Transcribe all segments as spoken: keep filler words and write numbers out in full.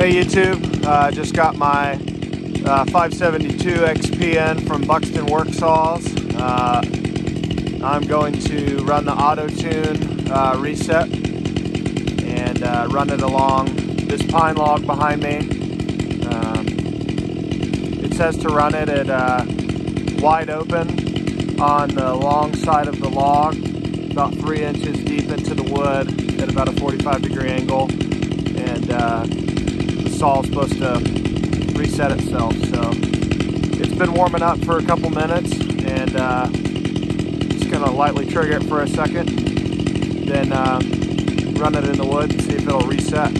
Hey YouTube, uh, just got my uh, five seventy-two X P N from Buxton Work Saws. Uh, I'm going to run the AutoTune uh, reset and uh, run it along this pine log behind me. Um, it says to run it at uh, wide open on the long side of the log, about three inches deep into the wood at about a forty-five degree angle, and uh, the saw is supposed to reset itself. So it's been warming up for a couple minutes, and uh, just gonna lightly trigger it for a second, then uh, run it in the wood and see if it'll reset.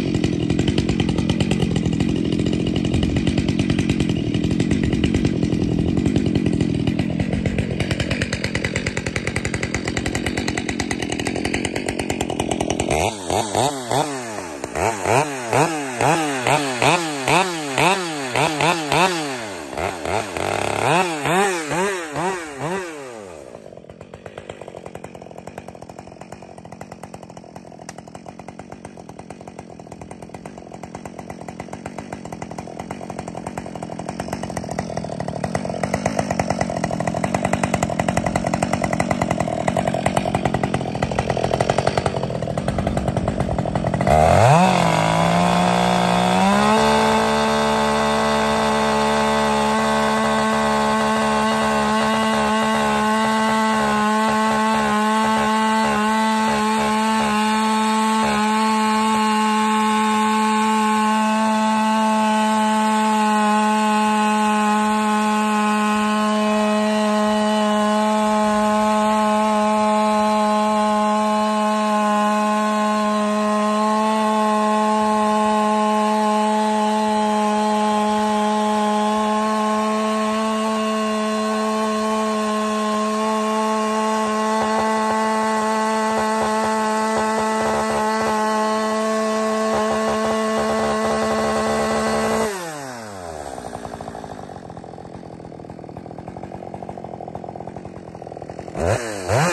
Huh?